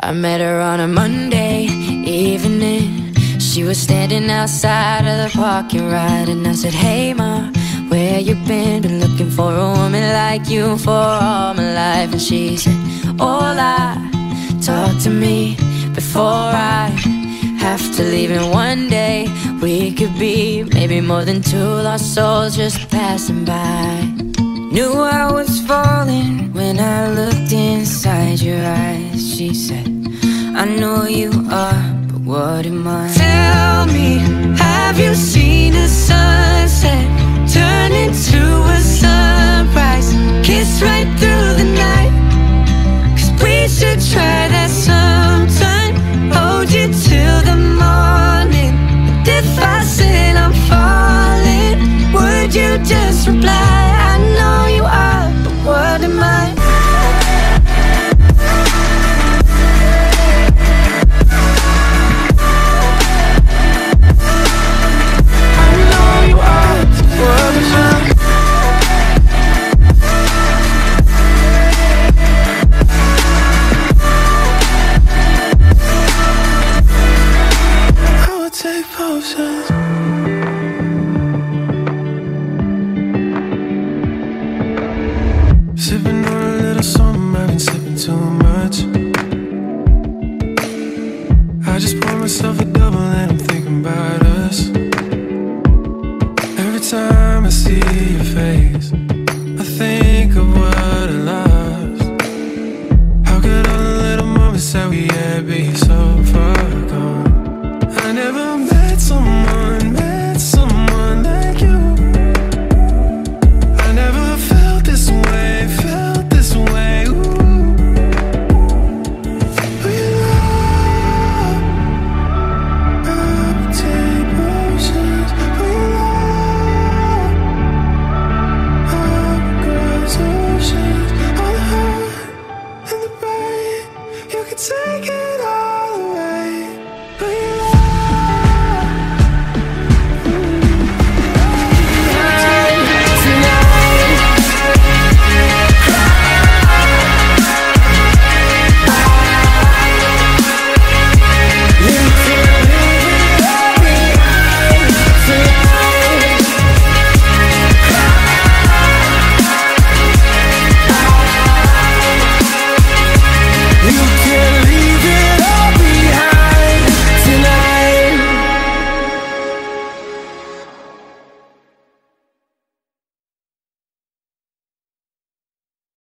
I met her on a Monday evening. She was standing outside of the parking lot, and I said, hey ma, where you been? Been looking for a woman like you for all my life. And she said, hola, talk to me before I have to leave. And one day we could be maybe more than two lost souls just passing by. Knew I was falling when I looked inside your eyes. She said, I know you are, but what am I? Tell me, have you seen a sunset turn into a sunrise? Kiss right through the night, 'cause we should try that sometime. Hold you till the morning. But if I said I'm falling, would you just reply, I know you are, but what am I? Sipping on a little something, I've been sipping too much. I just pour myself a double and I'm thinking about us. Every time I see your face, I think of what I lost. How could all the little moments that we had be so far gone? I never